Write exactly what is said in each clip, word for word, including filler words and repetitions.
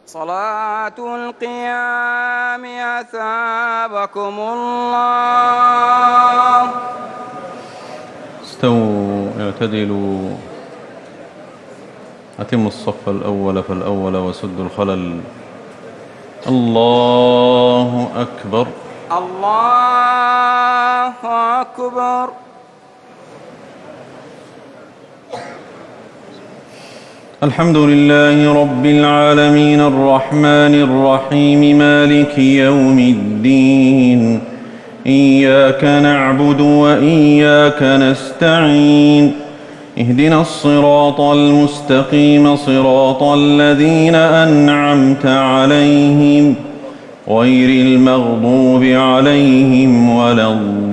صلاة القيام أثابكم الله. استووا اعتدلوا، أتموا الصف الأول فالأول وسدوا الخلل. الله أكبر. الله أكبر. الحمد لله رب العالمين الرحمن الرحيم مالك يوم الدين، إياك نعبد وإياك نستعين، اهدنا الصراط المستقيم صراط الذين أنعمت عليهم غير المغضوب عليهم ولا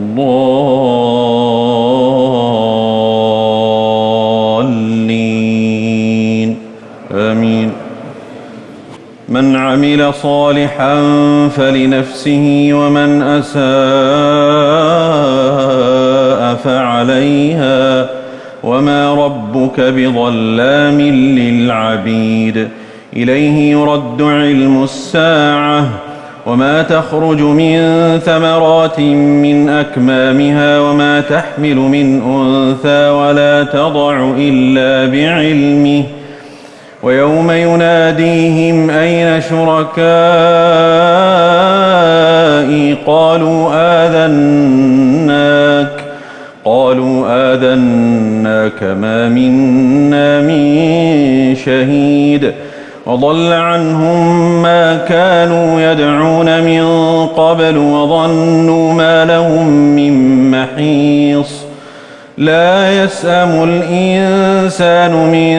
الضالين آمين. من عمل صالحا فلنفسه ومن أساء فعليها وما ربك بظلام للعبيد. إليه يرد علم الساعة وما تخرج من ثمرات من أكمامها وما تحمل من أنثى ولا تضع إلا بعلمه. ويوم يناديهم أين شركائي قالوا آذناك قالوا آذناك ما منا من شهيد. وضل عنهم ما كانوا يدعون من قبل وظنوا ما لهم من محيص. لا يسأم الإنسان من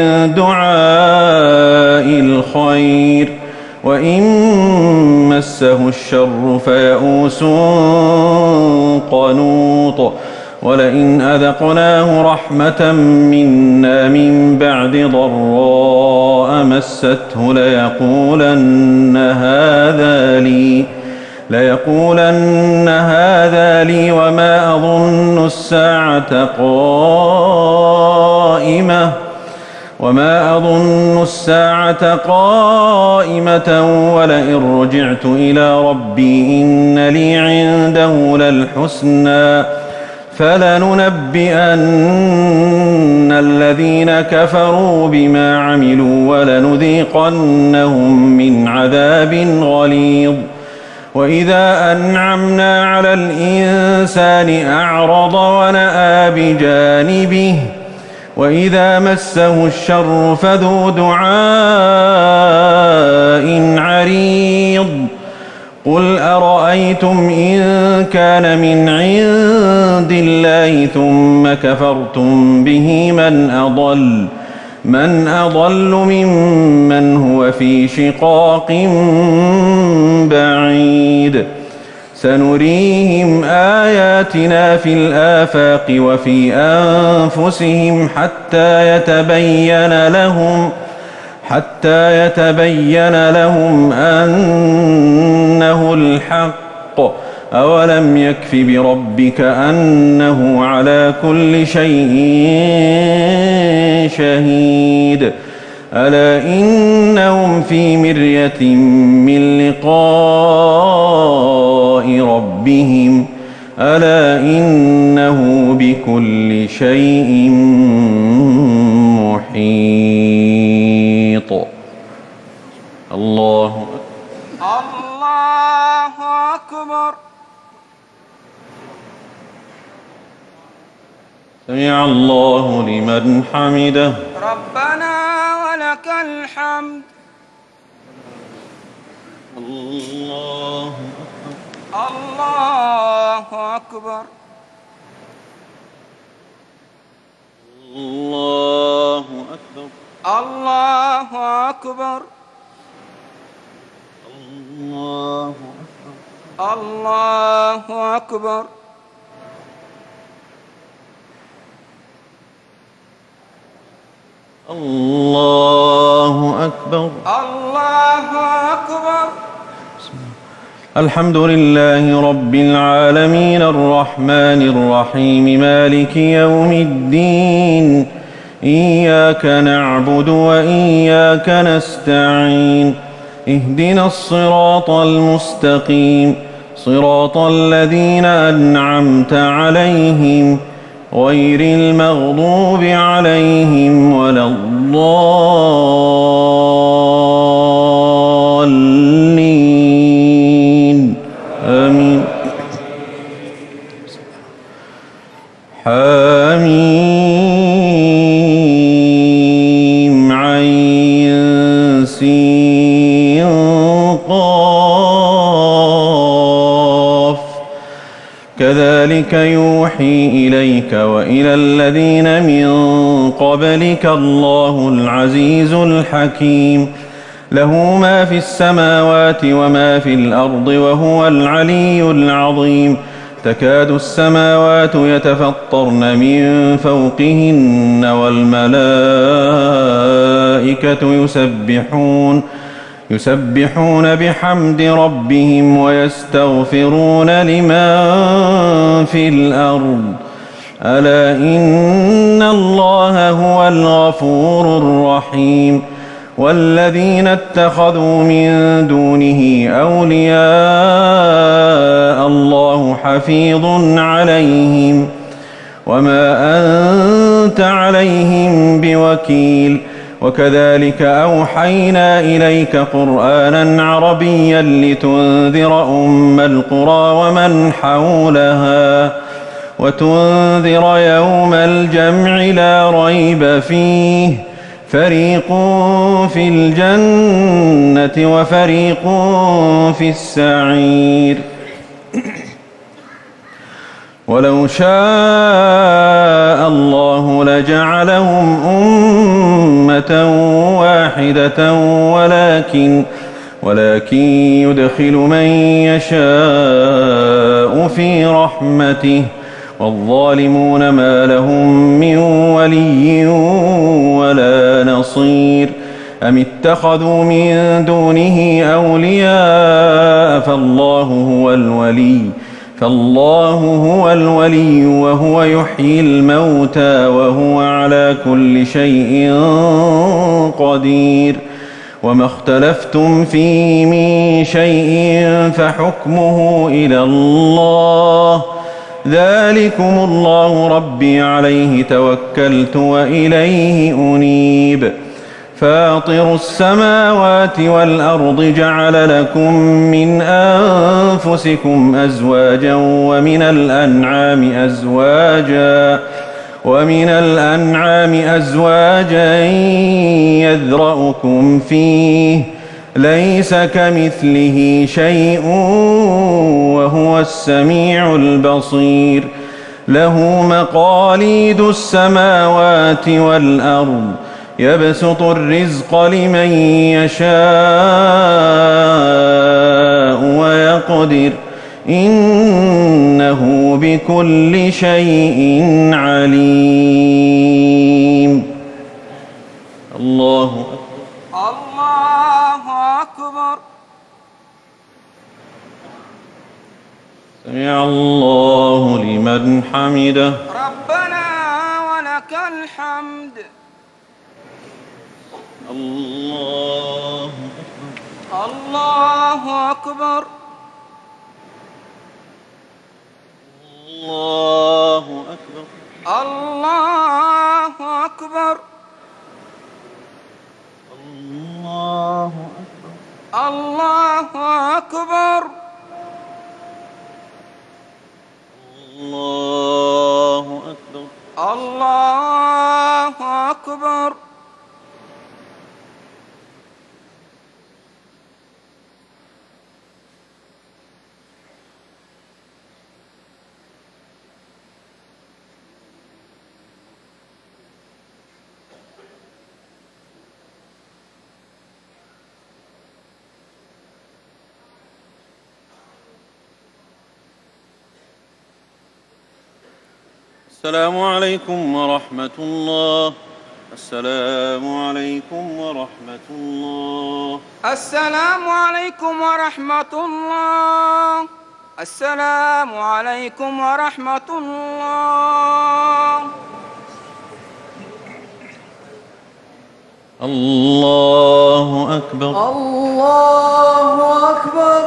دعاء الخير وإن مسه الشر فيئوس قنوط. ولئن أذقناه رحمة منا من بعد ضراء مسته ليقولن هذا لي ليقولن هذا لي وما أظن الساعة قائمة وما أظن الساعة قائمة ولئن رجعت إلى ربي إن لي عنده للحسنى فلننبئن الذين كفروا بما عملوا ولنذيقنهم من عذاب غليظ. وإذا أنعمنا على الإنسان أعرض ونأى بجانبه وإذا مسه الشر فذو دعاء عريض. قل أرأيتم إن كان من عند الله ثم كفرتم به من أضل من أضل ممن هو في شقاق بعيد. سنريهم آياتنا في الآفاق وفي أنفسهم حتى يتبين لهم حتى يتبين لهم أنه الحق. أولم يكف بربك أنه على كل شيء شهيد. ألا إنهم في مرية من لقاء ربهم ألا إنه بكل شيء محيط. الله الله أكبر. سمع الله لمن حمده. ربنا ولك الحمد. الله الله أكبر. الله أكبر. الله أكبر. الله أكبر. الله أكبر. الله أكبر. الله أكبر. الحمد لله رب العالمين الرحمن الرحيم مالك يوم الدين، إياك نعبد وإياك نستعين، اهدنا الصراط المستقيم صراط الذين أنعمت عليهم غير المغضوب عليهم ولا الضالين آمين. حميم عين سين قاف كذلك يوحي إليك وإلى الذين من قبلك الله العزيز الحكيم له ما في السماوات وما في الأرض وهو العلي العظيم تكاد السماوات يتفطرن من فوقهن والملائكة يسبحون يسبحون بحمد ربهم ويستغفرون لمن في الأرض ألا إن الله هو الغفور الرحيم والذين اتخذوا من دونه أولياء الله حفيظ عليهم وما أنت عليهم بوكيل وكذلك أوحينا إليك قرآنا عربيا لتنذر أم القرى ومن حولها وتنذر يوم الجمع لا ريب فيه فريق في الجنة وفريق في السعير ولو شاء الله لجعلهم أمة واحدة ولكن ولكن يدخل من يشاء في رحمته والظالمون ما لهم من ولي ولا نصير أم اتخذوا من دونه أولياء فالله هو الولي فالله هو الولي وهو يحيي الموتى وهو على كل شيء قدير وما اختلفتم فيه من شيء فحكمه إلى الله ذلكم الله ربي عليه توكلت وإليه أنيب فاطر السماوات والأرض جعل لكم من أنفسكم أزواجا ومن الأنعام أزواجا ومن الأنعام أزواجا يذرأكم فيه ليس كمثله شيء وهو السميع البصير له مقاليد السماوات والأرض يبسط الرزق لمن يشاء ويقدر إنه بكل شيء عليم. الله أكبر. الله أكبر. سمع الله لمن حمده. ربنا ولك الحمد. الله أكبر. الله أكبر. الله أكبر. الله أكبر. الله أكبر. الله أكبر. الله أكبر. الله أكبر. السلام عليكم ورحمة الله. السلام عليكم ورحمة الله. السلام عليكم ورحمة الله. السلام عليكم ورحمة الله. الله الله أكبر. الله أكبر.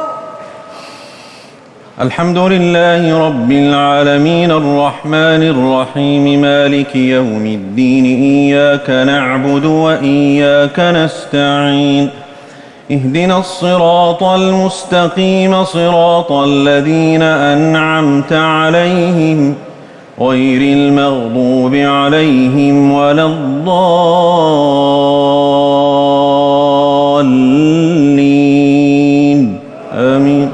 الحمد لله رب العالمين الرحمن الرحيم مالك يوم الدين إياك نعبد وإياك نستعين اهدنا الصراط المستقيم صراط الذين أنعمت عليهم غير المغضوب عليهم ولا الضالين آمين.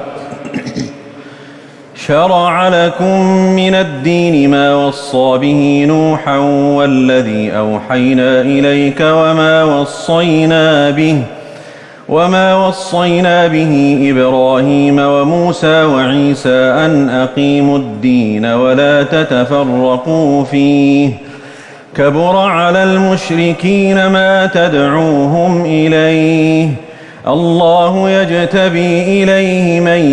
شرع لكم من الدين ما وصى به نوحا والذي أوحينا إليك وما وصينا به وما وصينا به إبراهيم وموسى وعيسى أن أقيموا الدين ولا تتفرقوا فيه كبر على المشركين ما تدعوهم إليه الله يجتبي إليه من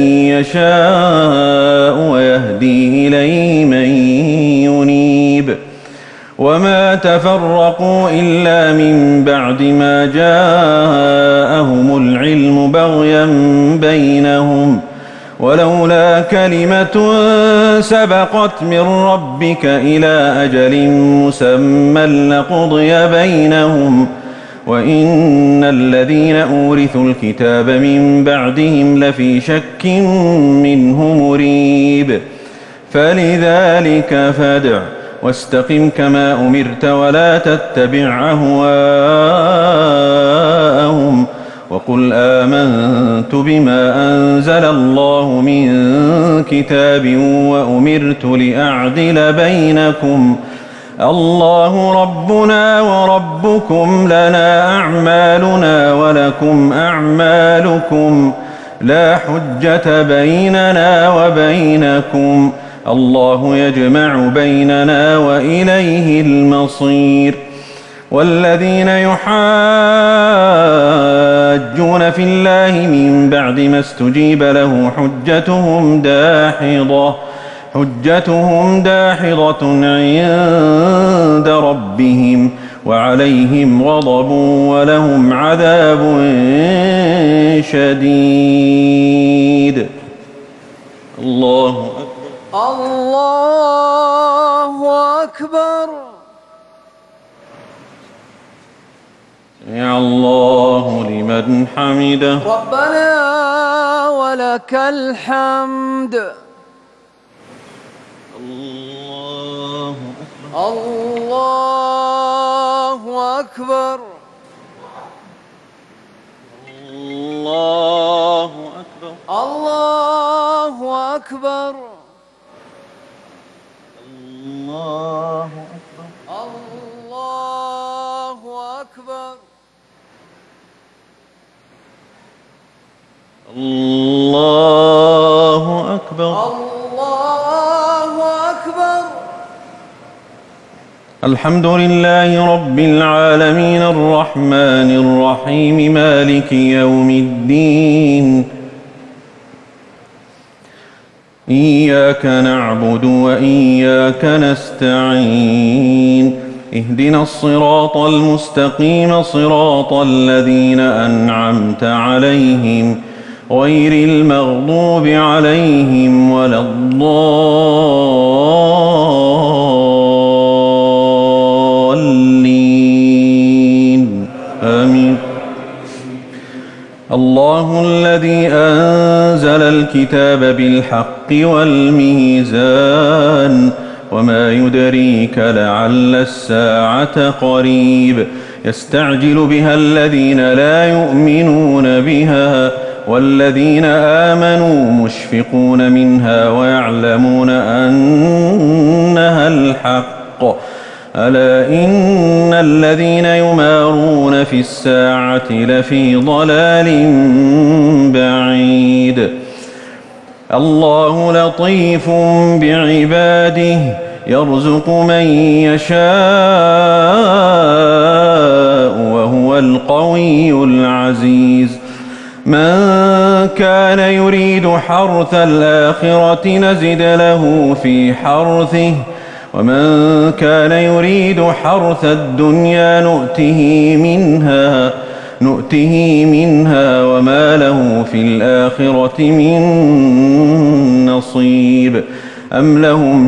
يشاء ويهدي إليه من ينيب وما تفرقوا إلا من بعد ما جاءهم العلم بغيا بينهم ولولا كلمة سبقت من ربك إلى أجل مسمى لقضي بينهم وإن الذين أورثوا الكتاب من بعدهم لفي شك منه مريب فلذلك فادع واستقم كما أمرت ولا تتبع أهواءهم وقل آمنت بما أنزل الله من كتاب وأمرت لأعدل بينكم الله ربنا وربكم لنا أعمالنا ولكم أعمالكم لا حجة بيننا وبينكم الله يجمع بيننا وإليه المصير والذين يحاجون في الله من بعد ما استجيب له حجتهم داحضة حجتهم داحضة عند ربهم وعليهم غضب ولهم عذاب شديد. الله أكبر. الله أكبر. سمع الله لمن حمده. ربنا ولك الحمد. الله أكبر. الله أكبر. الله أكبر. الله أكبر. الله أكبر. الله أكبر. الله أكبر. الله أكبر. الحمد لله رب العالمين الرحمن الرحيم مالك يوم الدين إياك نعبد وإياك نستعين اهدنا الصراط المستقيم صراط الذين أنعمت عليهم غير المغضوب عليهم ولا الضالين آمين. الله الذي أنزل الكتاب بالحق والميزان وما يدريك لعل الساعة قريب يستعجل بها الذين لا يؤمنون بها والذين آمنوا مشفقون منها ويعلمون أنها الحق ألا إن الذين يمارون في الساعة لفي ضلال بعيد. الله لطيف بعباده يرزق من يشاء وهو القوي العزيز. من كان يريد حرث الآخرة نزد له في حرثه ومن كان يريد حرث الدنيا نؤته منها نؤته منها وما له في الآخرة من نصيب أم لهم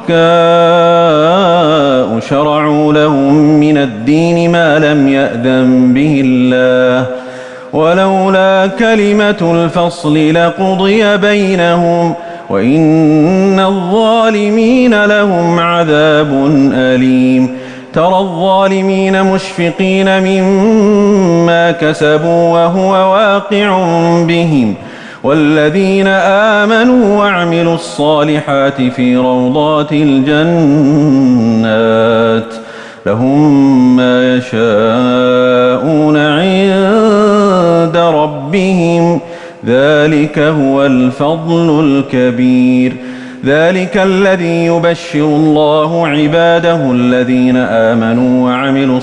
شركاء شرعوا لهم من الدين ما لم يأذن به الله ولولا كلمة الفصل لقضي بينهم وإن الظالمين لهم عذاب أليم ترى الظالمين مشفقين مما كسبوا وهو واقع بهم والذين آمنوا وعملوا الصالحات في روضات الجنات لهم ما يشاءون عند ربهم ذلك هو الفضل الكبير ذلك الذي يبشر الله عباده الذين آمنوا وعملوا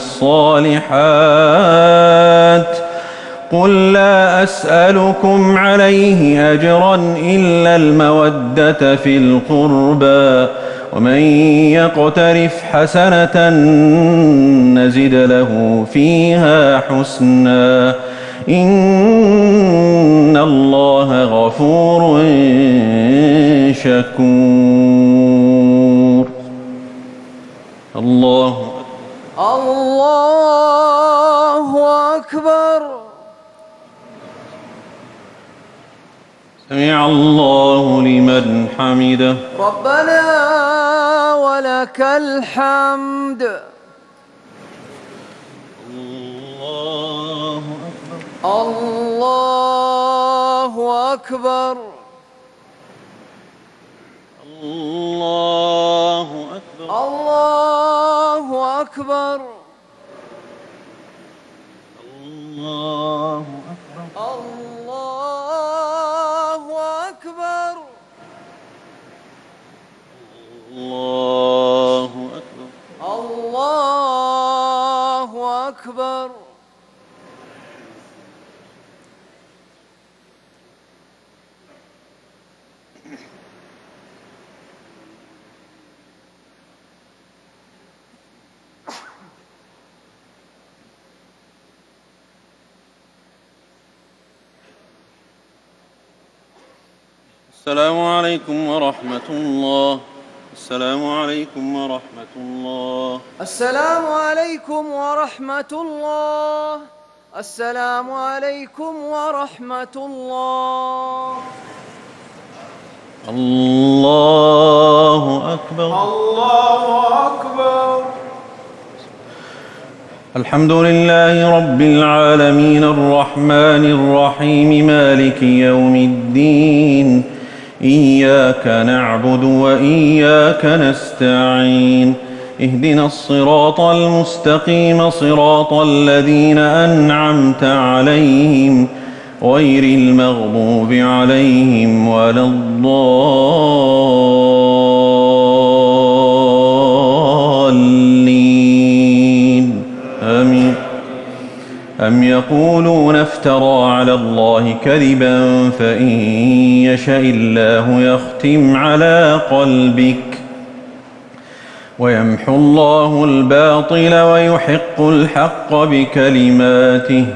الصالحات قل لا أسألكم عليه أجرا إلا المودة في القربى ومن يقترف حسنة نزد له فيها حسنا إن الله غفور شكور الله الله أكبر سمع الله لمن حمده ربنا ولك الحمد الله أكبر الله أكبر الله أكبر الله أكبر الله أكبر الله أكبر الله أكبر الله أكبر السلام عليكم ورحمة الله السلام عليكم ورحمة الله السلام عليكم ورحمة الله السلام عليكم ورحمة الله الله أكبر الله أكبر الحمد لله رب العالمين الرحمن الرحيم مالك يوم الدين إياك نعبد وإياك نستعين اهدنا الصراط المستقيم صراط الذين أنعمت عليهم غير المغضوب عليهم ولا الضالين آمين أم يقولون افترى على الله كذبا فإن يشاء الله يختم على قلبك ويمحو الله الباطل ويحق الحق بكلماته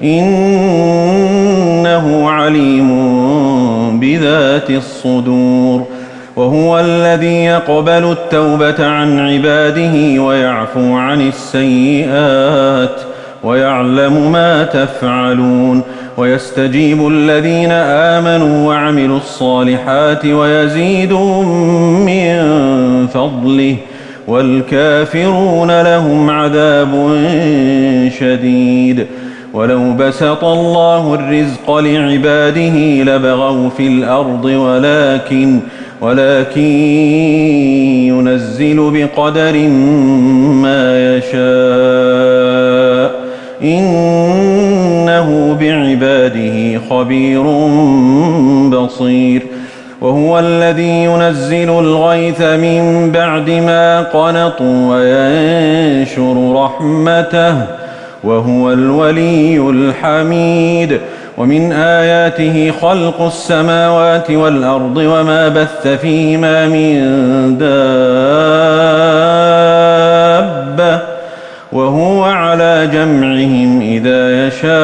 إنه عليم بذات الصدور وهو الذي يقبل التوبة عن عباده ويعفو عن السيئات ويعلم ما تفعلون ويستجيب الذين آمنوا وعملوا الصالحات ويزيدهم من فضله والكافرون لهم عذاب شديد ولو بسط الله الرزق لعباده لبغوا في الأرض ولكن ولكن ينزل بقدر ما يشاء إنه بعباده خبير بصير وهو الذي ينزل الغيث من بعد ما قنطوا وينشر رحمته وهو الولي الحميد ومن آياته خلق السماوات والأرض وما بث فيهما من دابة وهو على جمعهم إذا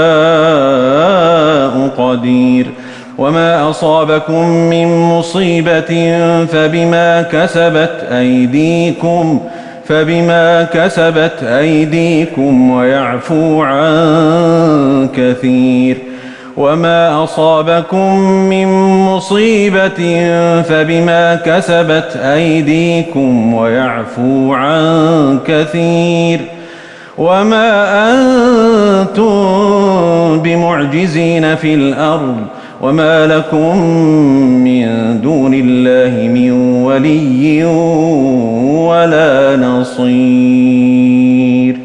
يشاء قدير. وما أصابكم من مصيبة فبما كسبت أيديكم فبما كسبت أيديكم ويعفو عن كثير. وما أصابكم من مصيبة فبما كسبت أيديكم ويعفو عن كثير. وما أنتم بمعجزين في الأرض وما لكم من دون الله من ولي ولا نصير.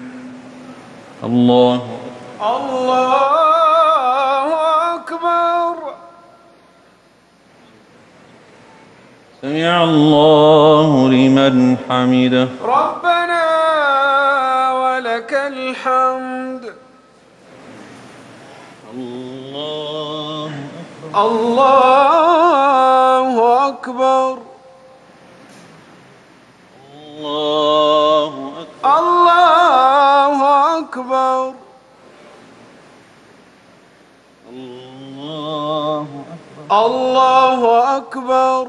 الله الله أكبر. سمع الله لمن حمده. ربنا ولك الحمد. الله الله أكبر. الله أكبر. الله أكبر. الله أكبر. الله أكبر.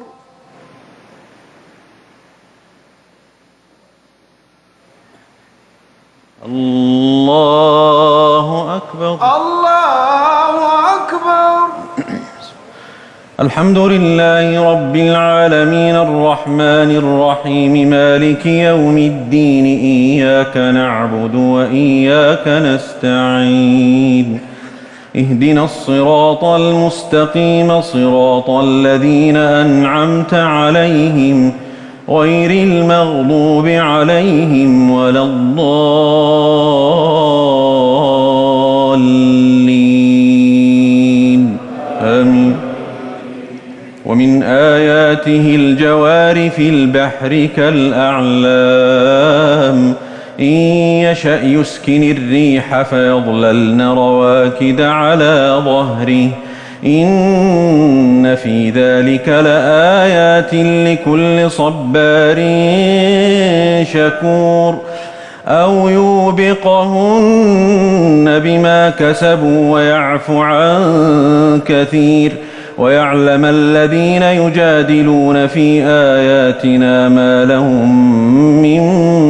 الله أكبر. الله أكبر. الحمد لله رب العالمين الرحمن الرحيم مالك يوم الدين إياك نعبد وإياك نستعين اهدنا الصراط المستقيم صراط الذين أنعمت عليهم غير المغضوب عليهم ولا الضالين آمين. ومن آياته الجوار في البحر كالأعلام إن يشأ يسكن الريح فيظللن رواكد على ظهره إن في ذلك لآيات لكل صبار شكور. أو يوبقهن بما كسبوا ويعفو عن كثير ويعلم الذين يجادلون في آياتنا ما لهم من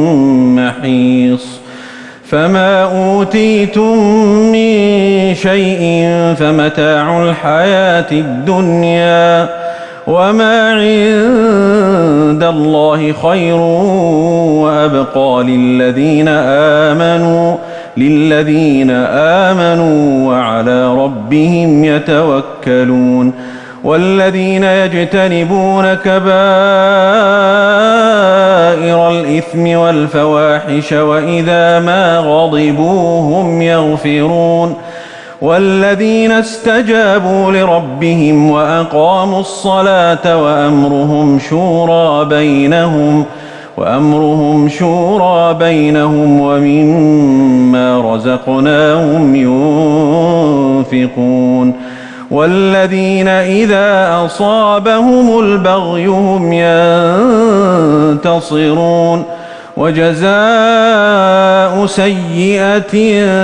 محيص. فما أوتيتم من شيء فمتاع الحياة الدنيا وما عند الله خير وأبقى للذين آمنوا للذين آمنوا وعلى ربهم يتوكلون. والذين يجتنبون كبائر الإثم والفواحش وإذا ما غضبوا هم يغفرون. والذين استجابوا لربهم وأقاموا الصلاة وأمرهم شورى بينهم وأمرهم شورى بينهم ومما رزقناهم ينفقون. والذين إذا أصابهم البغي هم ينتصرون. وجزاء سيئة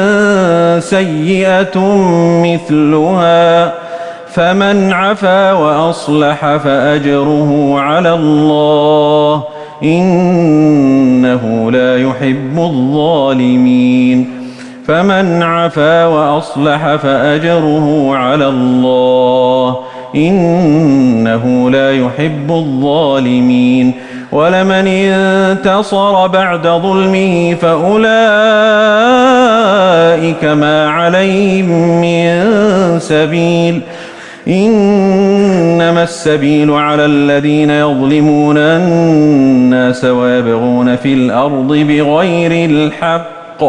سيئة مثلها فمن عفا وأصلح فأجره على الله إنه لا يحب الظالمين. فمن عفا وأصلح فأجره على الله إنه لا يحب الظالمين. ولمن انتصر بعد ظلمه فأولئك ما عليهم من سبيل إنما السبيل على الذين يظلمون الناس ويبغون في الأرض بغير الحق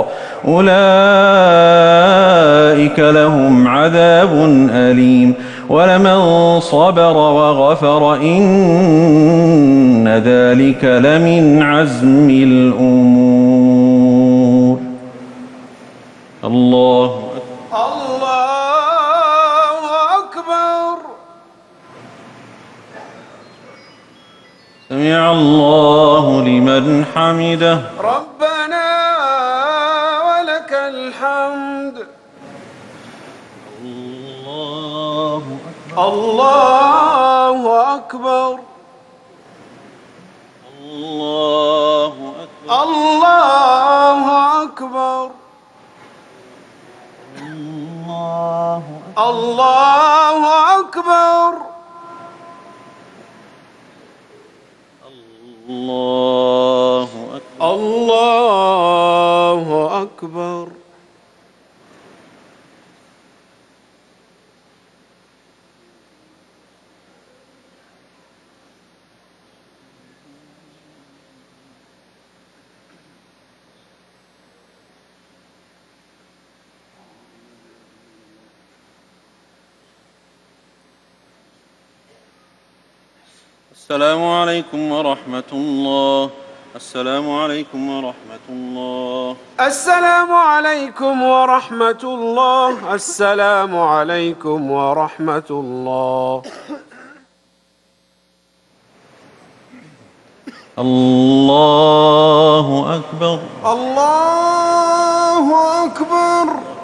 أولئك لهم عذاب أليم. ولمن صبر وغفر إن ذلك لمن عزم الأمور. الله الله أكبر. سمع الله لمن حمده. ربنا الله أكبر. الله أكبر. الله أكبر. الله أكبر. الله أكبر. الله أكبر. السلام عليكم ورحمة الله. السلام عليكم ورحمة الله. السلام عليكم ورحمة الله. السلام عليكم ورحمة الله. الله أكبر. الله أكبر.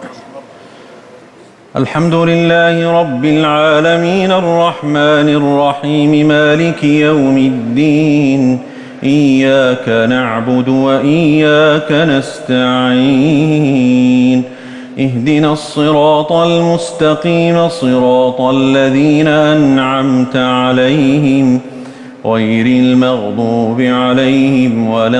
الحمد لله رب العالمين الرحمن الرحيم مالك يوم الدين إياك نعبد وإياك نستعين اهدنا الصراط المستقيم صراط الذين أنعمت عليهم غير المغضوب عليهم ولا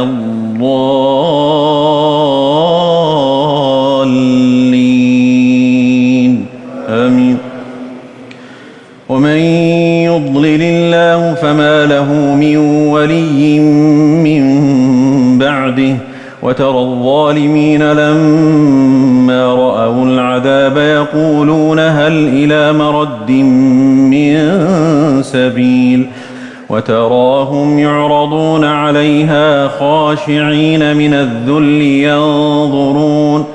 الضالين آمين. ومن يضلل الله فما له من ولي من بعده وترى الظالمين لما رأوا العذاب يقولون هل إلى مرد من سبيل وتراهم يعرضون عليها خاشعين من الذل ينظرون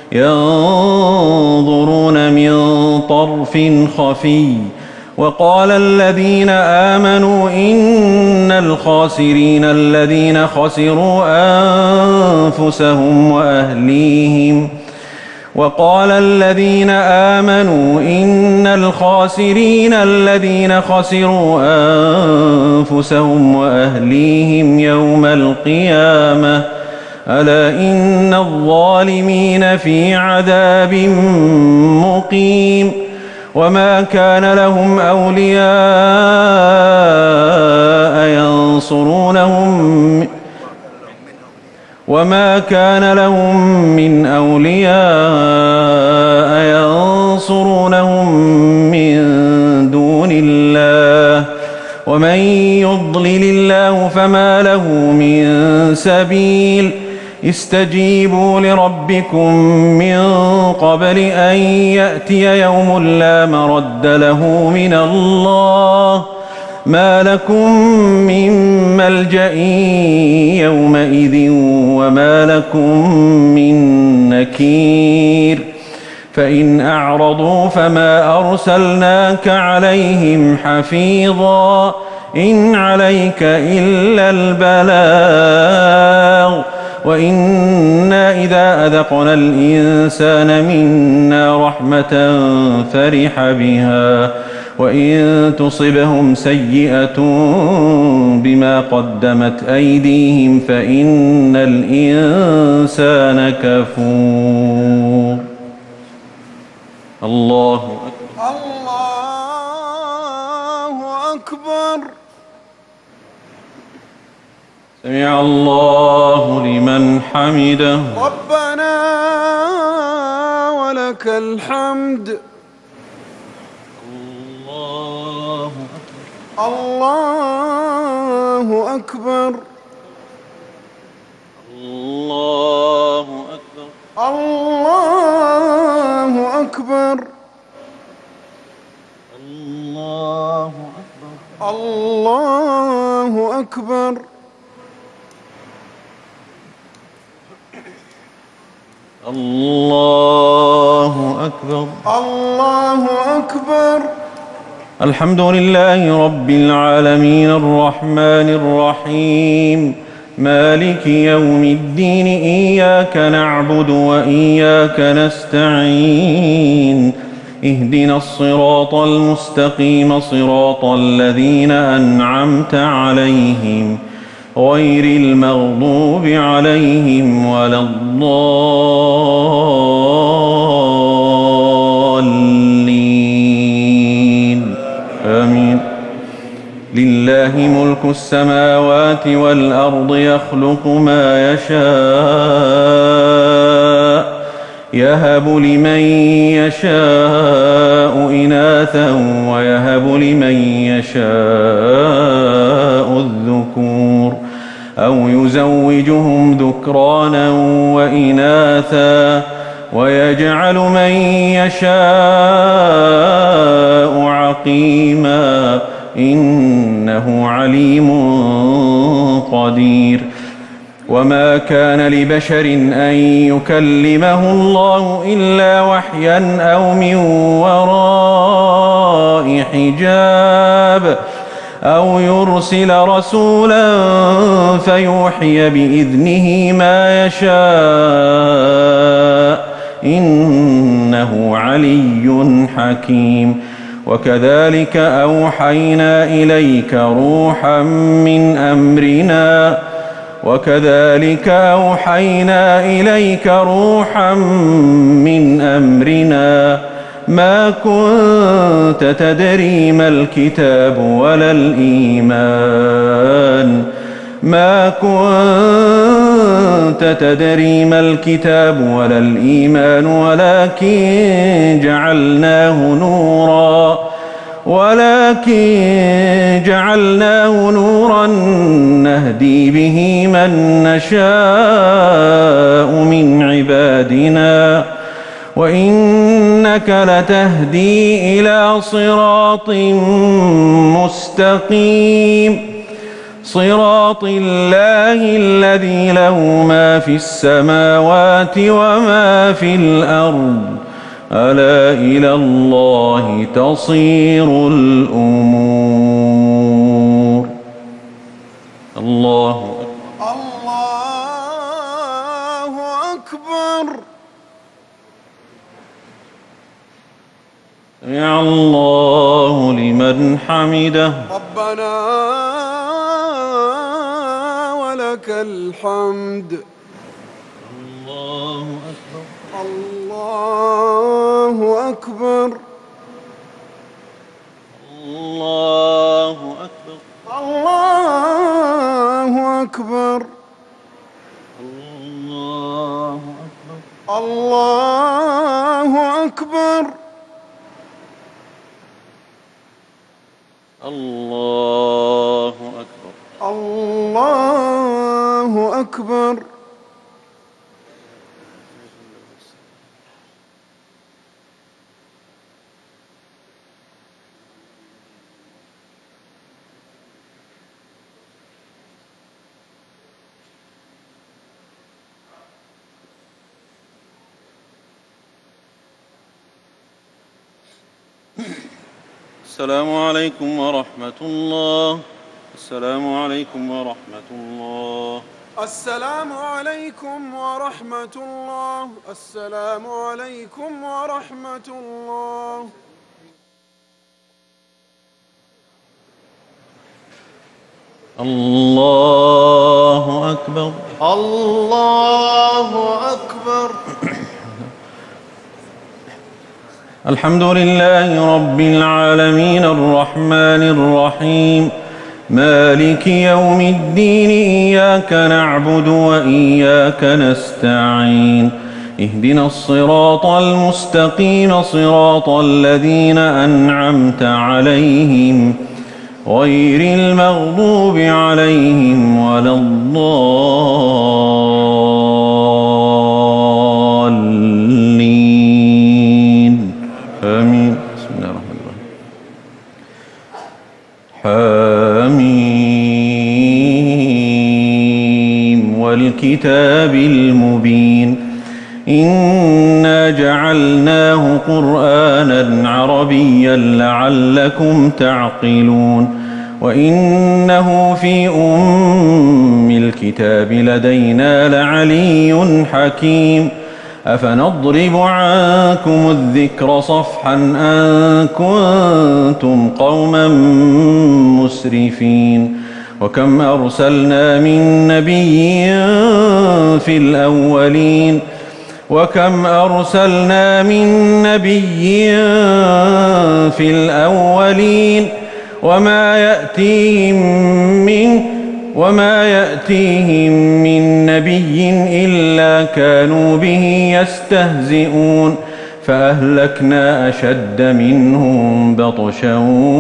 ينظرون من طرف خفي وقال الذين آمنوا إن الخاسرين الذين خسروا أنفسهم وأهليهم وقال الذين آمنوا إن الخاسرين الذين خسروا أنفسهم وأهليهم يوم القيامة ألا إن الظالمين في عذاب مقيم وما كان لهم أولياء ينصرونهم وما كان لهم من أولياء ينصرونهم من دون الله ومن يضلل الله فما له من سبيل استجيبوا لربكم من قبل أن يأتي يوم لا مرد له من الله ما لكم من ملجأ يومئذ وما لكم من نكير فإن أعرضوا فما أرسلناك عليهم حفيظا إن عليك إلا البلاغ وإنا إذا أذقنا الإنسان منا رحمة فرح بها وإن تصبهم سيئة بما قدمت أيديهم فإن الإنسان كفور. الله أكبر. الله أكبر. سمع الله لمن حمده. ربنا ولك الحمد. الله أكبر. الله أكبر. الله أكبر. الله أكبر. الله أكبر. الله أكبر. الله أكبر. الله أكبر. الحمد لله رب العالمين الرحمن الرحيم مالك يوم الدين إياك نعبد وإياك نستعين اهدنا الصراط المستقيم صراط الذين أنعمت عليهم غير المغضوب عليهم ولا الضالين آمين. لله ملك السماوات والأرض يخلق ما يشاء يهب لمن يشاء إناثا ويهب لمن يشاء الذكور أو يزوجهم ذكرانا وإناثا ويجعل من يشاء عقيما إنه عليم قدير. وما كان لبشر أن يكلمه الله إلا وحيا أو من وراء حجاب أو يرسل رسولا فيوحي بإذنه ما يشاء إنه علي حكيم. وكذلك أوحينا إليك روحا من أمرنا وكذلك أوحينا إليك روحا من أمرنا ما كنت تدري ما الكتاب ولا الإيمان ما كنت تدري ما الكتاب ولا الإيمان ولكن جعلناه نورا ولكن جعلناه نورا نهدي به من نشاء من عبادنا وإنك لتهدي إلى صراط مستقيم صراط الله الذي له ما في السماوات وما في الأرض ألا إلى الله تصير الأمور. الله الله أكبر. سمع الله لمن حمده. ربنا ولك الحمد. الله أكبر. الله أكبر. الله أكبر. الله أكبر. الله أكبر. الله أكبر. الله أكبر. الله أكبر. السلام عليكم ورحمة الله. السلام عليكم ورحمة الله. السلام عليكم ورحمة الله. السلام عليكم ورحمة الله. الله أكبر. الله أكبر. الحمد لله رب العالمين الرحمن الرحيم مالك يوم الدين إياك نعبد وإياك نستعين اهدنا الصراط المستقيم صراط الذين أنعمت عليهم غير المغضوب عليهم ولا الضالين آمين. بسم الله الرحمن الرحيم. حميم والكتاب المبين إنا جعلناه قرآنا عربيا لعلكم تعقلون وإنه في أم الكتاب لدينا لعلي حكيم أفنضرب عنكم الذكر صفحا أن كنتم قوما مسرفين وكم أرسلنا من نبي في الأولين وكم أرسلنا من نبي في الأولين وما يأتيهم من وما يأتيهم من نبي إلا كانوا به يستهزئون فأهلكنا أشد منهم بطشا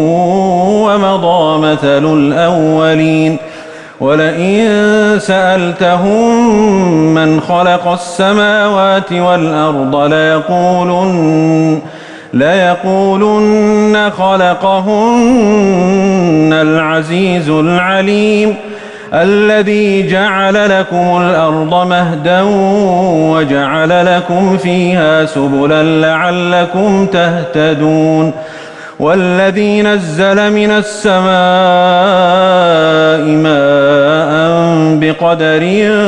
ومضى مثل الأولين ولئن سألتهم من خلق السماوات والأرض ليقولن ليقولن خلقهن العزيز العليم الذي جعل لكم الأرض مهدا وجعل لكم فيها سبلا لعلكم تهتدون والذي نزل من السماء ماء بقدر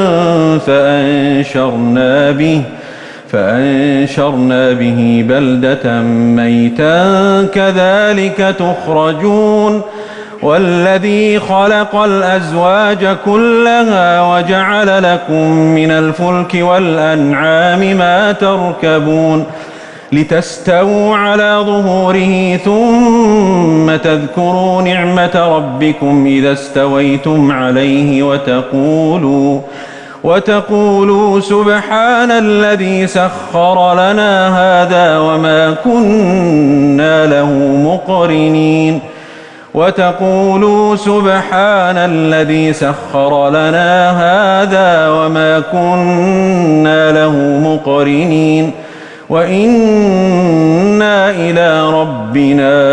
فأنشرنا به فأنشرنا به بلدة ميتا كذلك تخرجون والذي خلق الأزواج كلها وجعل لكم من الفلك والأنعام ما تركبون لتستووا على ظهوره ثم تذكروا نعمة ربكم إذا استويتم عليه وتقولوا وتقولوا سبحان الذي سخر لنا هذا وما كنا له مقرنين وتقولوا سبحان الذي سخر لنا هذا وما كنا له مقرنين وإنا إلى ربنا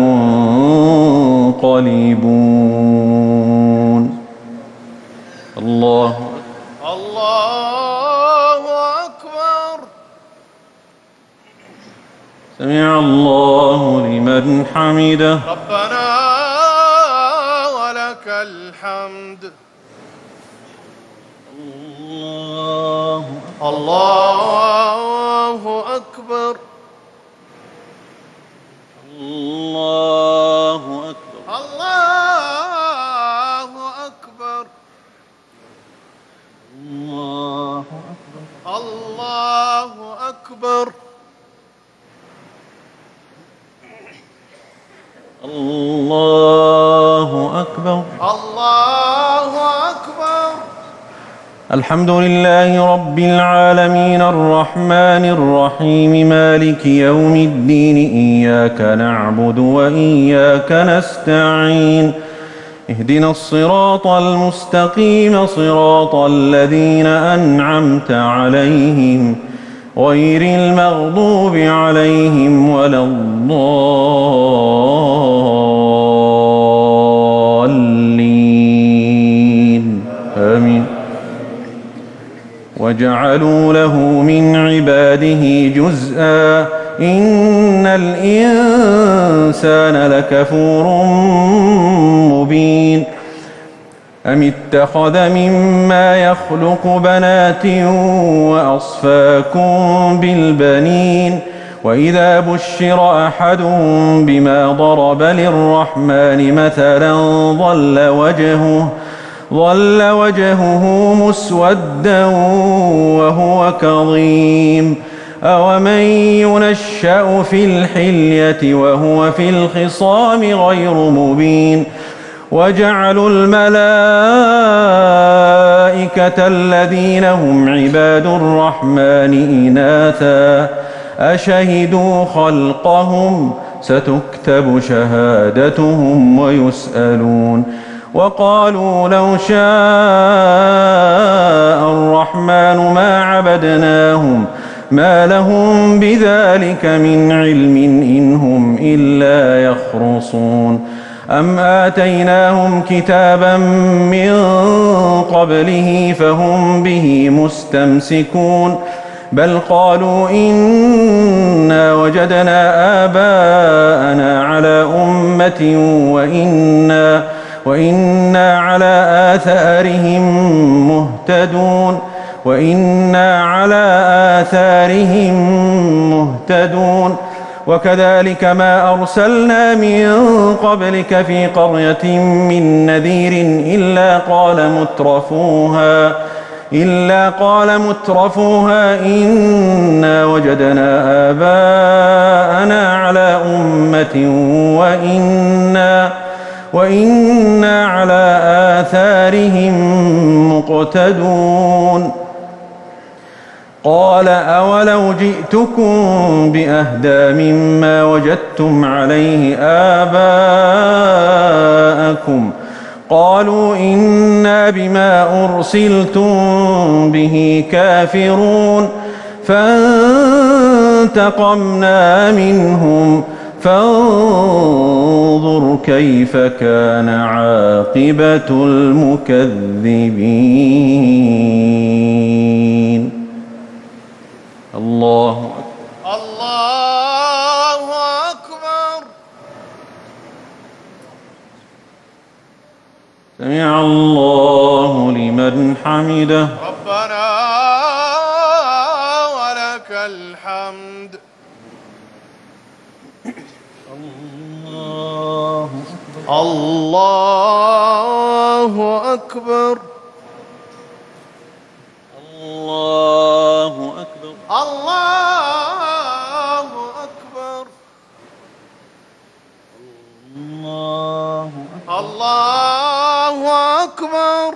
لمنقلبون. الله الله أكبر. سمع الله لمن حمده. ربنا ولك الحمد. الله الله أكبر. الله أكبر. الله أكبر. الله أكبر. الله أكبر. الله أكبر. الله أكبر. الحمد لله رب العالمين الرحمن الرحيم مالك يوم الدين إياك نعبد وإياك نستعين اهدنا الصراط المستقيم صراط الذين أنعمت عليهم غير المغضوب عليهم ولا الضالين آمين. وجعلوا له من عباده جزءا إن الإنسان لكفور مبين أم اتخذ مما يخلق بنات وأصفاكم بالبنين وإذا بشر أحدهم بما ضرب للرحمن مثلا ظل وجهه ظل وجهه مسودا وهو كظيم أومن ينشأ في الحلية وهو في الخصام غير مبين وجعلوا الملائكة الذين هم عباد الرحمن إناثا أشهدوا خلقهم ستكتب شهادتهم ويسألون وقالوا لو شاء الرحمن ما عبدناهم ما لهم بذلك من علم إن هم إلا يخرصون أم آتيناهم كتابا من قبله فهم به مستمسكون بل قالوا إنا وجدنا آباءنا على أمة وإنا وإنا على آثارهم مهتدون وإنا على آثارهم مهتدون. وكذلك ما أرسلنا من قبلك في قرية من نذير إلا قال مترفوها إلا قال مترفوها إنا وجدنا آباءنا على أمة وإنا وإنا على آثارهم مقتدون. قال أولو جئتكم بأهدى مما وجدتم عليه آباءكم قالوا إنا بما أرسلتم به كافرون. فانتقمنا منهم فانظر كيف كان عاقبة المكذبين. الله أكبر. الله أكبر. سمع الله لمن حمده. ربنا ولك الحمد. الله أكبر. الله أكبر. الله أكبر. الله أكبر. الله أكبر. الله أكبر.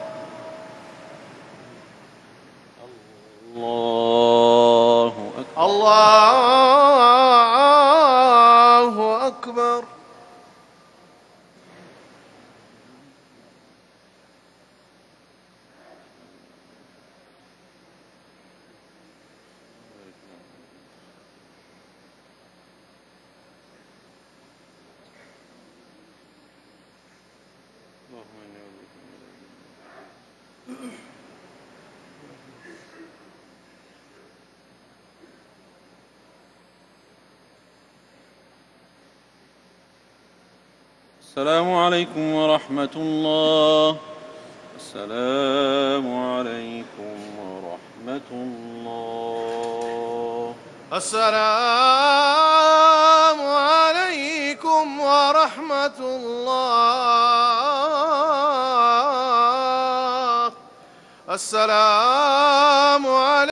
الله أكبر. الله أكبر. السلام عليكم ورحمة الله. السلام عليكم ورحمة الله. السلام عليكم ورحمة الله. السلام عليكم.